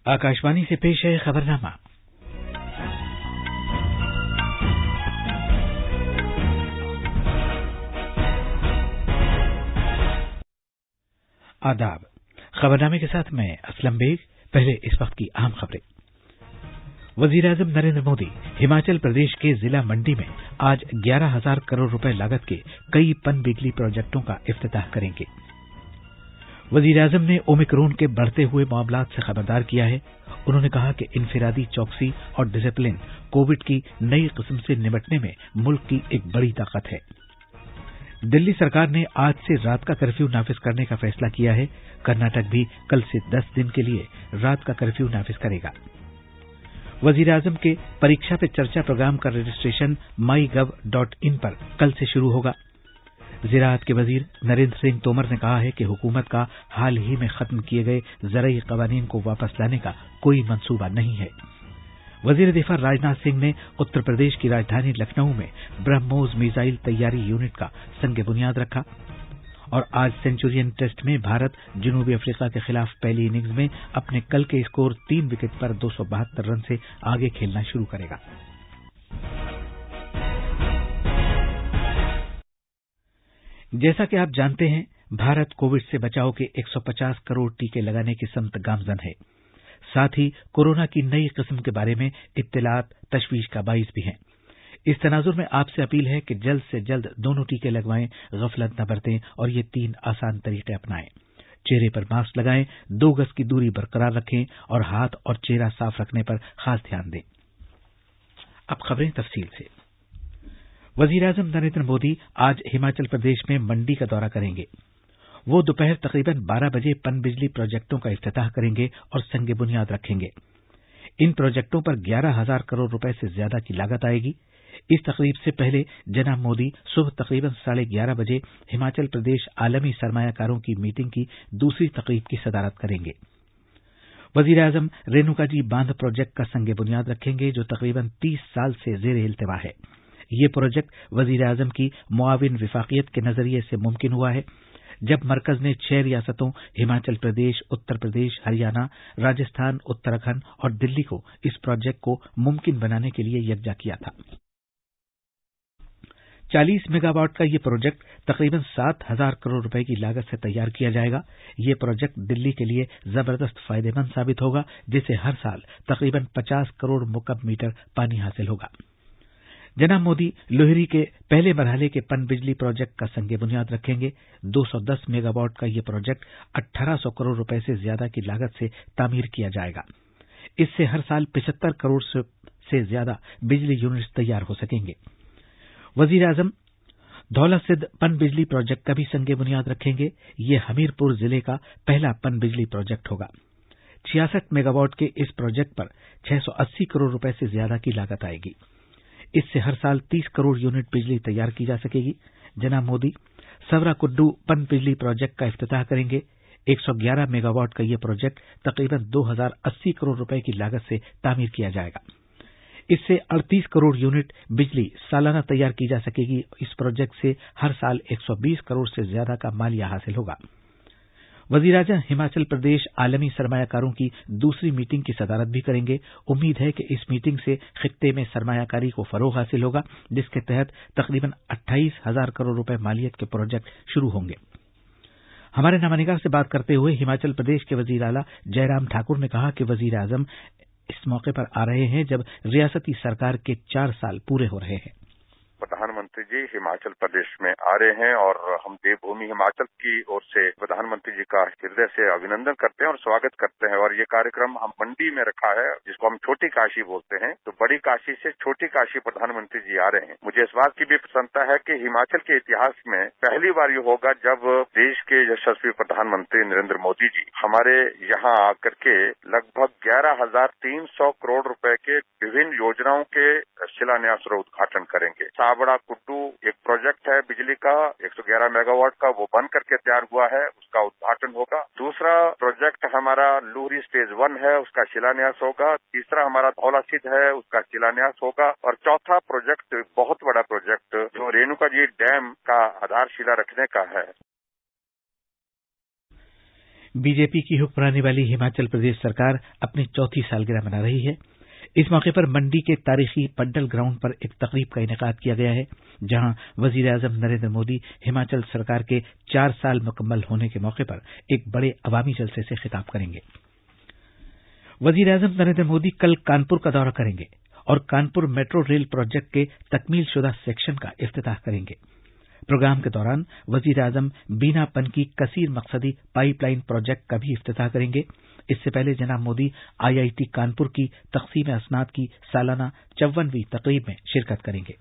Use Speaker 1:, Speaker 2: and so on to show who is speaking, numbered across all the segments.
Speaker 1: आकाशवाणी से पेश है खबरनामा। आदाब। खबरनामे के साथ मैं असलम बेग। पहले इस वक्त की अहम खबरें। वजीर-ए-आजम नरेंद्र मोदी हिमाचल प्रदेश के जिला मंडी में आज 11,000 करोड़ रुपए लागत के कई पनबिजली प्रोजेक्टों का इफ्तिताह करेंगे। वजीर-ए-आजम ने ओमिक्रॉन के बढ़ते हुए मामलात से खबरदार किया है। उन्होंने कहा कि इनफिरादी चौकसी और डिसिप्लिन कोविड की नई किस्म से निपटने में मुल्क की एक बड़ी ताकत है। दिल्ली सरकार ने आज से रात का कर्फ्यू नाफिज करने का फैसला किया है। कर्नाटक भी कल से 10 दिन के लिए रात का कर्फ्यू नाफिज करेगा। वजीर-ए-आजम के परीक्षा पे चर्चा प्रोग्राम का रजिस्ट्रेशन mygov.in पर कल से शुरू होगा। ज़राअत के वजीर नरेंद्र सिंह तोमर ने कहा है कि हुकूमत का हाल ही में खत्म किए गए ज़रई क़वानीन को वापस लाने का कोई मंसूबा नहीं है। वजीर दिफा राजनाथ सिंह ने उत्तर प्रदेश की राजधानी लखनऊ में ब्रह्मोस मिसाइल तैयारी यूनिट का संग बुनियाद रखा। और आज सेंचुरियन टेस्ट में भारत जनूबी अफ्रीका के खिलाफ पहली इनिंग्स में अपने कल के स्कोर 3 विकेट पर 272 रन से आगे खेलना शुरू करेगा। जैसा कि आप जानते हैं, भारत कोविड से बचाव के 150 करोड़ टीके लगाने की समत गामजन है। साथ ही कोरोना की नई किस्म के बारे में इत्तलात तशवीश का बाइस भी हैं। इस तनाजुर में आपसे अपील है कि जल्द से जल्द दोनों टीके लगवाएं, गफलत न बरतें और ये 3 आसान तरीके अपनाएं। चेहरे पर मास्क लगाएं, 2 गज की दूरी बरकरार रखें और हाथ और चेहरा साफ रखने पर खास ध्यान दें। अब खबरें तफसील से। वजीर-ए-आजम नरेंद्र मोदी आज हिमाचल प्रदेश में मंडी का दौरा करेंगे। वो दोपहर तकरीबन 12 बजे पनबिजली प्रोजेक्टों का इफ्तिताह करेंगे और संग बुनियाद रखेंगे। इन प्रोजेक्टों पर 11,000 करोड़ रुपए से ज्यादा की लागत आएगी। इस तकरीब से पहले जनाब मोदी सुबह तकरीबन 11:30 बजे हिमाचल प्रदेश आलमी सरमायाकारों की मीटिंग की दूसरी तकरीब की सदारत करेंगे। वजीर-ए-आजम रेणुकाजी बांध प्रोजेक्ट का संग बुनियाद रखेंगे, जो तकरीबन 30 साल से ज़ेर इल्तिवा है। ये प्रोजेक्ट वजीर-ए-आजम की मुआविन विफाकियत के नजरिए से मुमकिन हुआ है, जब मरकज ने 6 रियासतों हिमाचल प्रदेश, उत्तर प्रदेश, हरियाणा, राजस्थान, उत्तराखंड और दिल्ली को इस प्रोजेक्ट को मुमकिन बनाने के लिए यकजा किया था। 40 मेगावाट का यह प्रोजेक्ट तकरीबन 7,000 करोड़ रुपए की लागत से तैयार किया जाएगा। यह प्रोजेक्ट दिल्ली के लिए जबरदस्त फायदेमंद साबित होगा, जिससे हर साल तकरीबन 50 करोड़ मुकब मीटर पानी हासिल होगा। जनाब मोदी लोहरी के पहले मरहले के पनबिजली प्रोजेक्ट का संग बुनियाद रखेंगे। 210 मेगावाट का यह प्रोजेक्ट 1,800 करोड़ रुपए से ज्यादा की लागत से तामीर किया जाएगा। इससे हर साल 75 करोड़ से ज्यादा बिजली यूनिट्स तैयार हो सकेंगे। वजीर-ए-आजम धौलासिद्ध पनबिजली प्रोजेक्ट का भी संग बुनियाद रखेंगे। यह हमीरपुर जिले का पहला पनबिजली प्रोजेक्ट होगा। 66 मेगावाट के इस प्रोजेक्ट पर 680 करोड़ रुपए से ज्यादा की लागत आएगी। इससे हर साल 30 करोड़ यूनिट बिजली तैयार की जा सकेगी। जनाब मोदी सवरा कुड्डू पनबिजली प्रोजेक्ट का इफ्तिताह करेंगे। 111 मेगावाट का यह प्रोजेक्ट तकरीबन 2,080 करोड़ रुपए की लागत से तामीर किया जाएगा। इससे 38 करोड़ यूनिट बिजली सालाना तैयार की जा सकेगी। इस प्रोजेक्ट से हर साल 120 करोड़ से ज्यादा का मालिया हासिल होगा। वजीर-ए-आजम हिमाचल प्रदेश आलमी सरमायाकारों की दूसरी मीटिंग की सदारत भी करेंगे। उम्मीद है कि इस मीटिंग से खित्ते में सरमायाकारी को फरोग हासिल होगा, जिसके तहत तकरीबन 28,000 करोड़ रुपए मालियत के प्रोजेक्ट शुरू होंगे। हमारे नुमाइंदे से बात करते हुए हिमाचल प्रदेश के वजीर आला जयराम ठाकुर ने कहा कि वजीर-ए-आजम इस मौके पर आ रहे हैं जब रियासती सरकार के 4 साल पूरे हो रहे हैं।
Speaker 2: प्रधानमंत्री जी हिमाचल प्रदेश में आ रहे हैं और हम देवभूमि हिमाचल की ओर से प्रधानमंत्री जी का हृदय से अभिनंदन करते हैं और स्वागत करते हैं। और ये कार्यक्रम हम मंडी में रखा है, जिसको हम छोटी काशी बोलते हैं। तो बड़ी काशी से छोटी काशी प्रधानमंत्री जी आ रहे हैं। मुझे इस बात की भी प्रसन्नता है कि हिमाचल के इतिहास में पहली बार ये होगा जब देश के यशस्वी प्रधानमंत्री नरेंद्र मोदी जी हमारे यहाँ आकर के लगभग 11,300 करोड़ रुपए के विभिन्न योजनाओं के शिलान्यास और उद्घाटन करेंगे। सावड़ा कुड्डू एक प्रोजेक्ट है बिजली का 111 मेगावाट का, वो बन करके तैयार हुआ है, उसका उद्घाटन होगा। दूसरा प्रोजेक्ट हमारा लूहरी स्टेज 1 है, उसका शिलान्यास होगा। तीसरा हमारा धौलासिद्ध है, उसका शिलान्यास होगा। और चौथा प्रोजेक्ट बहुत बड़ा प्रोजेक्ट जो रेणुकाजी डैम का आधारशिला रखने का है।
Speaker 1: बीजेपी की हुक्मरानी वाली हिमाचल प्रदेश सरकार अपनी चौथी सालगिरह मना रही है। इस मौके पर मंडी के तारीखी पड्डल ग्राउंड पर एक तकरीब का इनेकाद किया गया है, जहां वजीर-ए-आजम नरेंद्र मोदी हिमाचल सरकार के 4 साल मुकम्मल होने के मौके पर एक बड़े अवामी जलसे से खिताब करेंगे। वजीर-ए-आजम नरेंद्र मोदी कल कानपुर का दौरा करेंगे और कानपुर मेट्रो रेल प्रोजेक्ट के तकमीलशुदा सेक्शन का इफ्तिताह करेंगे। प्रोग्राम के दौरान वजीर-ए-आजम बीना पनकी कसीर मकसदी पाइपलाइन प्रोजेक्ट का भी इफ्तिताह करेंगे। इससे पहले जनाब मोदी आईआईटी कानपुर की तकसीम असनाद की सालाना 54वीं तकरीब में शिरकत करेंगे।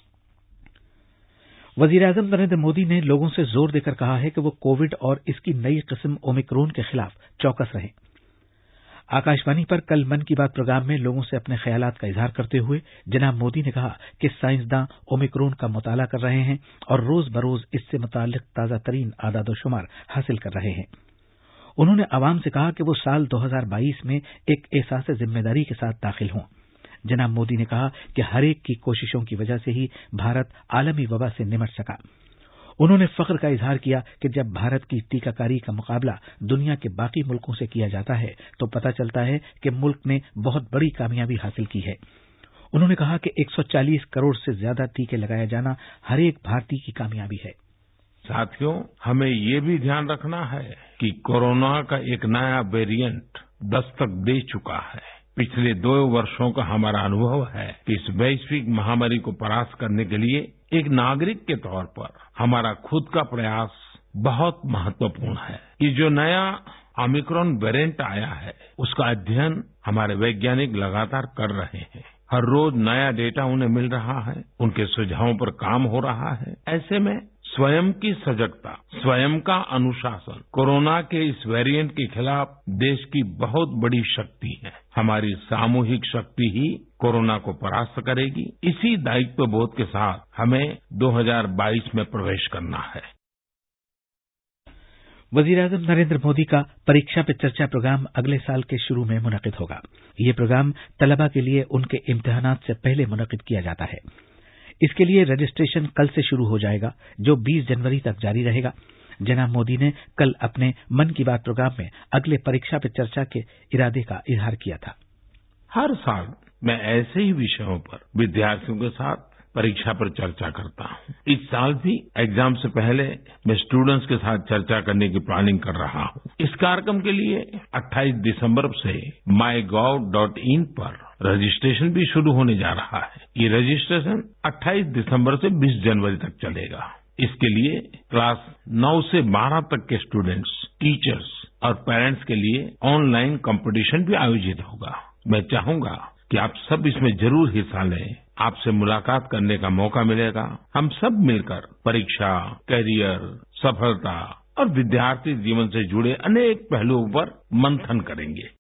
Speaker 1: वजीर-ए-आजम नरेंद्र मोदी ने लोगों से जोर देकर कहा है कि वो कोविड और इसकी नई किस्म ओमिक्रॉन के खिलाफ चौकस रहें। आकाशवाणी पर कल मन की बात प्रोग्राम में लोगों से अपने ख्यालात का इजहार करते हुए जनाब मोदी ने कहा कि साइंसदान ओमिक्रॉन का मुताला कर रहे हैं और रोज बरोज इससे मुताल्लिक ताजा तरीन आदादोशुमार हासिल कर रहे हैं। उन्होंने आवाम से कहा कि वो साल 2022 में एक एहसास जिम्मेदारी के साथ दाखिल हों। जनाब मोदी ने कहा कि हर एक की कोशिशों की वजह से ही भारत आलमी वबा से निमट सका। उन्होंने फख्र का इजहार किया कि जब भारत की टीकाकारी का मुकाबला दुनिया के बाकी मुल्कों से किया जाता है तो पता चलता है कि मुल्क ने बहुत बड़ी कामयाबी हासिल की है। उन्होंने कहा कि 140 करोड़ से ज्यादा टीके लगाया जाना हर एक भारतीय की कामयाबी है।
Speaker 3: साथियों, हमें ये भी ध्यान रखना है कि कोरोना का एक नया वेरिएंट दस्तक दे चुका है। पिछले 2 वर्षों का हमारा अनुभव है कि इस वैश्विक महामारी को परास्त करने के लिए एक नागरिक के तौर पर हमारा खुद का प्रयास बहुत महत्वपूर्ण है। ये जो नया ओमिक्रॉन वेरिएंट आया है, उसका अध्ययन हमारे वैज्ञानिक लगातार कर रहे हैं। हर रोज नया डेटा उन्हें मिल रहा है, उनके सुझावों पर काम हो रहा है। ऐसे में स्वयं की सजगता, स्वयं का अनुशासन कोरोना के इस वेरिएंट के खिलाफ देश की बहुत बड़ी शक्ति है। हमारी सामूहिक शक्ति ही कोरोना को परास्त करेगी। इसी दायित्व बोध के साथ हमें 2022 में प्रवेश करना है।
Speaker 1: वजीर-ए-आजम नरेंद्र मोदी का परीक्षा पे चर्चा प्रोग्राम अगले साल के शुरू में मुनक़िद होगा। ये प्रोग्राम तलबा के लिए उनके इम्तिहानात से पहले मुनक़िद किया जाता है। इसके लिए रजिस्ट्रेशन कल से शुरू हो जाएगा, जो 20 जनवरी तक जारी रहेगा। जनाब मोदी ने कल अपने मन की बात प्रोग्राम में अगले परीक्षा पे चर्चा के इरादे का इजहार किया था।
Speaker 3: हर साल मैं ऐसे ही विषयों पर विद्यार्थियों के साथ परीक्षा पर चर्चा करता हूँ। इस साल भी एग्जाम से पहले मैं स्टूडेंट्स के साथ चर्चा करने की प्लानिंग कर रहा हूँ। इस कार्यक्रम के लिए 28 दिसंबर से mygov.in पर रजिस्ट्रेशन भी शुरू होने जा रहा है। ये रजिस्ट्रेशन 28 दिसंबर से 20 जनवरी तक चलेगा। इसके लिए क्लास 9 से 12 तक के स्टूडेंट्स, टीचर्स और पेरेंट्स के लिए ऑनलाइन कंपटीशन भी आयोजित होगा। मैं चाहूंगा कि आप सब इसमें जरूर हिस्सा लें। आपसे मुलाकात करने का मौका मिलेगा। हम सब मिलकर परीक्षा, कैरियर, सफलता और विद्यार्थी जीवन से जुड़े अनेक पहलुओं पर मंथन करेंगे।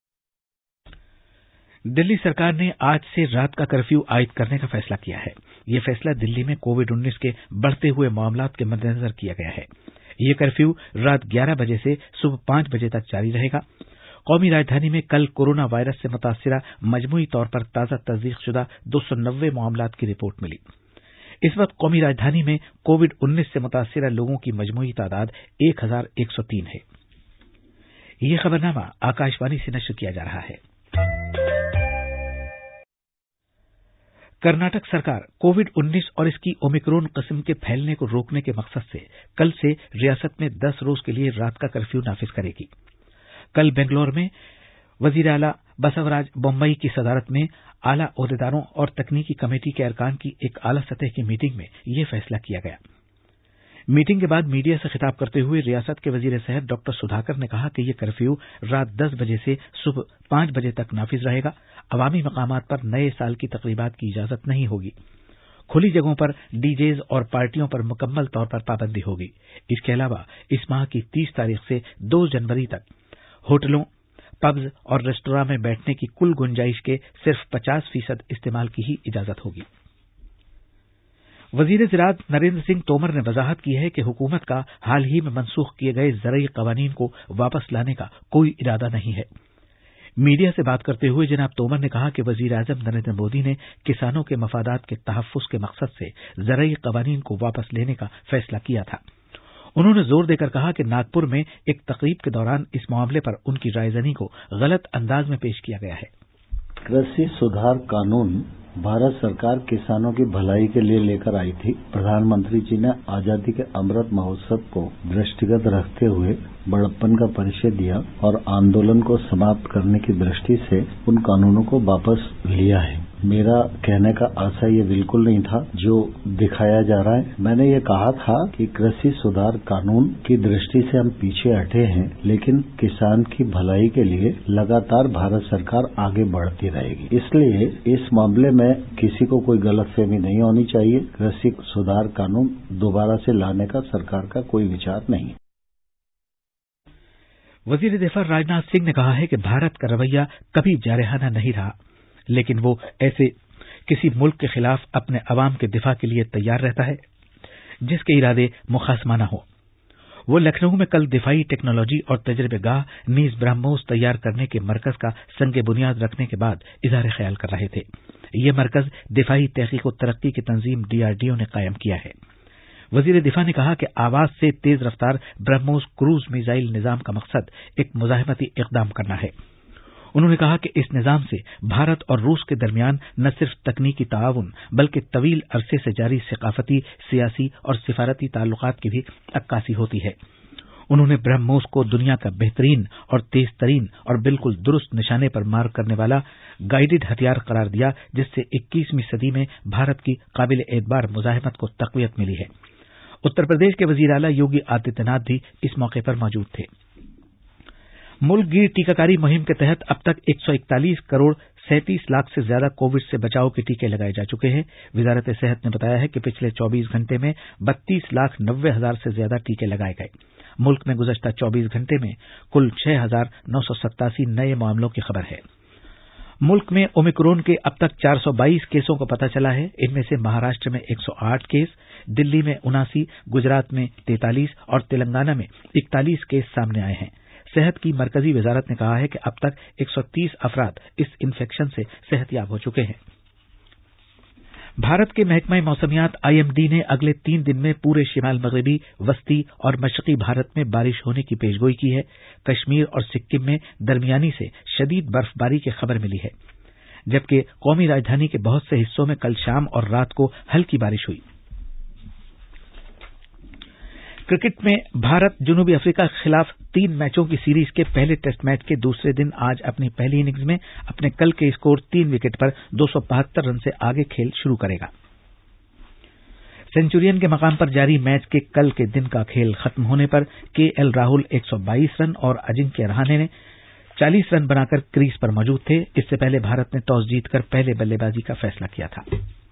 Speaker 1: दिल्ली सरकार ने आज से रात का कर्फ्यू आयद करने का फैसला किया है। यह फैसला दिल्ली में कोविड-19 के बढ़ते हुए मामलात के मद्देनजर किया गया है। यह कर्फ्यू रात 11 बजे से सुबह 5 बजे तक जारी रहेगा। कौमी राजधानी में कल कोरोना वायरस से मुतासिरा मजमूई तौर पर ताजा तस्दीकशुदा 290 मामलात की रिपोर्ट मिली। इस वक्त कौमी राजधानी में कोविड-19 से मुतासिरा लोगों की मजमूई तादाद 1103 है। यह खबरनामा आकाशवाणी से नश्र किया जा रहा है। कर्नाटक सरकार कोविड-19 और इसकी ओमिक्रॉन किस्म के फैलने को रोकने के मकसद से कल से रियासत में 10 रोज के लिए रात का कर्फ्यू नाफिज करेगी। कल बेंगलुरु में वजीर आला बसवराज बोम्मई की सदारत में आला ओहदेदारों और तकनीकी कमेटी के अरकान की एक आला सतह की मीटिंग में यह फैसला किया गया। मीटिंग के बाद मीडिया से खिताब करते हुए रियासत के वजीर सेहत डॉक्टर सुधाकर ने कहा कि यह कर्फ्यू रात 10 बजे से सुबह 5 बजे तक नाफिज रहेगा। अवामी मकामात पर नए साल की तकरीबात की इजाजत नहीं होगी। खुली जगहों पर डीजेज और पार्टियों पर मुकम्मल तौर पर पाबंदी होगी। इसके अलावा इस माह की 30 तारीख से 2 जनवरी तक होटलों, पब्स और रेस्तोरां में बैठने की कुल गुंजाइश के सिर्फ 50% इस्तेमाल की ही इजाजत होगी। वजीर ज़राअत नरेंद्र सिंह तोमर ने वजाहत की है कि हुकूमत का हाल ही में मनसूख किए गए ज़रई कवानीन को वापस लाने का कोई इरादा नहीं है। मीडिया से बात करते हुए जनाब तोमर ने कहा कि वजीर आजम नरेंद्र मोदी ने किसानों के मफादात के तहफ़्फ़ुज़ के मकसद से ज़रई कवानीन को वापस लेने का फैसला किया था। उन्होंने जोर देकर कहा कि नागपुर में एक तकरीब के दौरान इस मामले पर उनकी रायजनी को गलत अंदाज में पेश किया गया है।
Speaker 4: कृषि सुधार कानून भारत सरकार किसानों की भलाई के लिए लेकर आई थी। प्रधानमंत्री जी ने आजादी के अमृत महोत्सव को दृष्टिगत रखते हुए बड़प्पन का परिचय दिया और आंदोलन को समाप्त करने की दृष्टि से उन कानूनों को वापस लिया है। मेरा कहने का आशय ये बिल्कुल नहीं था जो दिखाया जा रहा है। मैंने ये कहा था कि कृषि सुधार कानून की दृष्टि से हम पीछे हटे हैं, लेकिन किसान की भलाई के लिए लगातार भारत सरकार आगे बढ़ती रहेगी। इसलिए इस मामले में किसी को कोई गलतफहमी नहीं होनी चाहिए। कृषि सुधार कानून दोबारा से लाने का सरकार का कोई विचार नहीं है।
Speaker 1: वजीर दिफा राजनाथ सिंह ने कहा है कि भारत का रवैया कभी जारहाना नहीं रहा, लेकिन वो ऐसे किसी मुल्क के खिलाफ अपने अवाम के दिफा के लिए तैयार रहता है जिसके इरादे मुखासमाना हो। वो लखनऊ में कल दिफाई टेक्नोलॉजी और तजर्बेगाह नीज ब्रह्मोस तैयार करने के मरकज का संग बुनियाद रखने के बाद इजहार ख्याल कर रहे थे। ये मरकज दिफाई तहकीक और तरक्की की तंजीम DRDO ने कायम किया है। वजीर दिफा ने कहा कि आवाज से तेज रफ्तार ब्रह्मोस क्रूज मिसाइल निजाम का मकसद एक मुजाहिमती इकदाम करना है। उन्होंने कहा कि इस निजाम से भारत और रूस के दरमियान न सिर्फ तकनीकी ताउन बल्कि तवील अरसे से जारी सकाफती, सियासी और सिफारती ताल्लुकात की भी अक्कासी होती है। उन्होंने ब्रह्मोस को दुनिया का बेहतरीन और तेज तरीन और बिल्कुल दुरुस्त निशाने पर मार करने वाला गाइडेड हथियार करार दिया, जिससे 21वीं सदी में भारत की काबिल एतबार मुजाहिमत को तकवीत मिली है। उत्तर प्रदेश के वजीर आला योगी आदित्यनाथ भी इस मौके पर मौजूद थे। मुल्क गीर टीकाकारी मुहिम के तहत अब तक 141 करोड़ 37 लाख से ज्यादा कोविड से बचाव के टीके लगाए जा चुके हैं। वजारत सेहत ने बताया है कि पिछले 24 घंटे में 32,90,000 से ज्यादा टीके लगाए गए। मुल्क में गुज़श्ता 24 घंटे में कुल 6,987 नए मामलों की खबर है। मुल्क में ओमिक्रॉन के अब तक 422 केसों का पता चला है। इनमें से महाराष्ट्र में 108 केस, दिल्ली में 79, गुजरात में 43 और तेलंगाना में 41 केस सामने आए हैं। सेहत की मरकजी वजारत ने कहा है कि अब तक 130 अफराद इस इन्फेक्शन से सेहतयाब हो चुके हैं। भारत के महकमा मौसमियात IMD ने अगले 3 दिन में पूरे शिमाल मगरबी, वस्ती और मशरकी भारत में बारिश होने की पेशगोई की है। कश्मीर और सिक्किम में दरमियानी से शदीद बर्फबारी की खबर मिली है, जबकि कौमी राजधानी के बहुत से हिस्सों में कल शाम और रात को हल्की बारिश हुई। क्रिकेट में भारत जनूबी अफ्रीका के खिलाफ 3 मैचों की सीरीज के पहले टेस्ट मैच के दूसरे दिन आज अपनी पहली इनिंग्स में अपने कल के स्कोर 3 विकेट पर 272 रन से आगे खेल शुरू करेगा। सेंचुरियन के मकाम पर जारी मैच के कल के दिन का खेल खत्म होने पर KL राहुल 122 रन और अजिंक्य रहाणे ने 40 रन बनाकर क्रीज पर मौजूद थे। इससे पहले भारत ने टॉस जीतकर पहले बल्लेबाजी का फैसला किया था।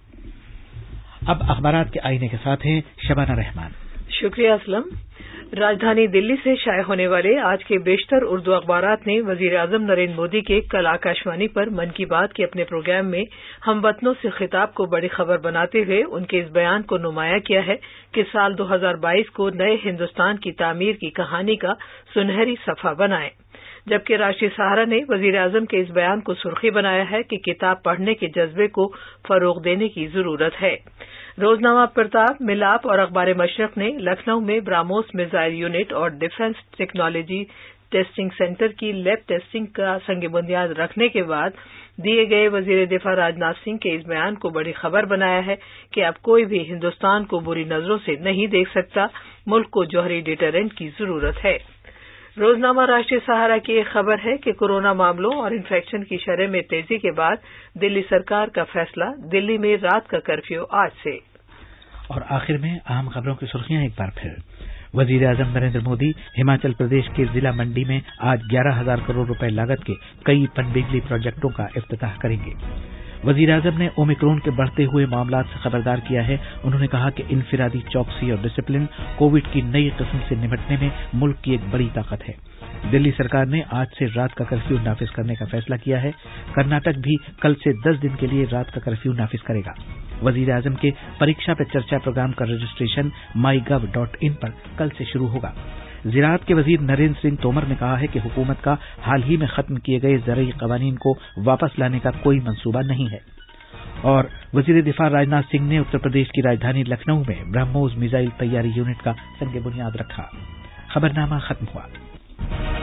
Speaker 1: अब अखबारात के आईने के साथ हैं शबाना रहमान।
Speaker 5: शुक्रिया असलम। राजधानी दिल्ली से शाये होने वाले आज के बेशतर उर्दू अखबारात ने वजीर आजम नरेंद्र मोदी के कल आकाशवाणी पर मन की बात के अपने प्रोग्राम में हमवतनों से खिताब को बड़ी खबर बनाते हुए उनके इस बयान को नुमाया किया है कि साल 2022 को नए हिंदुस्तान की तामीर की कहानी का सुनहरी सफा बनाएं। जबकि राष्ट्रीय सहारा ने वजीर आजम के इस बयान को सुर्खी बनाया है कि किताब पढ़ने के जज्बे को फरोग देने की जरूरत है। रोजनामा प्रताप, मिलाप और अखबार मशरक ने लखनऊ में ब्राह्मोस मिसाइल यूनिट और डिफेंस टेक्नोलॉजी टेस्टिंग सेंटर की लैब टेस्टिंग का संग बुनियाद रखने के बाद दिए गए वजीर दिफा राजनाथ सिंह के इस बयान को बड़ी खबर बनाया है कि अब कोई भी हिंदुस्तान को बुरी नजरों से नहीं देख सकता। मुल्क को जौहरी डिटरेंट की जरूरत है। रोजनामा राष्ट्रीय सहारा की एक खबर है कि कोरोना मामलों और इन्फेक्शन की शरह में तेजी के बाद दिल्ली सरकार का फैसला, दिल्ली में रात का कर्फ्यू आज से।
Speaker 1: और आखिर में अहम खबरों की सुर्खियां एक बार फिर। वजीर आजम नरेंद्र मोदी हिमाचल प्रदेश के जिला मंडी में आज 11,000 करोड़ रुपए लागत के कई पनबिजली प्रोजेक्टों का इफ्तिताह करेंगे। वजीर आजम ने ओमिक्रॉन के बढ़ते हुए मामलात से खबरदार किया है। उन्होंने कहा कि इनफिरादी चौकसी और डिसिप्लिन कोविड की नई किस्म से निपटने में मुल्क की एक बड़ी ताकत है। दिल्ली सरकार ने आज से रात का कर्फ्यू नाफिज करने का फैसला किया है। कर्नाटक भी कल से 10 दिन के लिए रात का कर्फ्यू नाफिज करेगा। वजीर आजम के परीक्षा पे चर्चा प्रोग्राम का रजिस्ट्रेशन mygov.in पर कल से शुरू होगा। ज़राअत के वजीर नरेंद्र सिंह तोमर ने कहा है कि हुकूमत का हाल ही में खत्म किए गए ज़रई क़वानीन को वापस लाने का कोई मंसूबा नहीं है। और वजीर दिफा राजनाथ सिंह ने उत्तर प्रदेश की राजधानी लखनऊ में ब्रह्मोस मिसाइल तैयारी यूनिट का संग बुनियाद रखा। खबरनामा खत्म हुआ।